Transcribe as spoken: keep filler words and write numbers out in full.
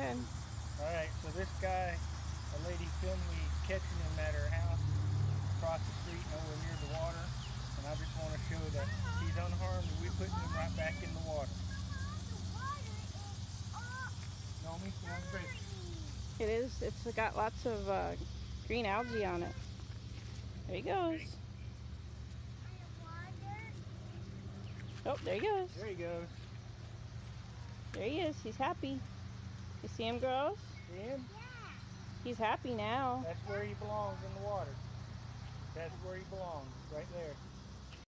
ahead. Alright, so this guy, a lady filmed me catching him at her house across the street, nowhere near the water. And I just want to show that he's unharmed and we're putting him right back in the water. Nomi, you want to break? It is. It's got lots of uh, green algae on it. There he goes. Oh, there he goes. There he goes. There he is. He's happy. You see him, girls? See him? He's happy now. That's where he belongs, in the water. That's where he belongs, right there.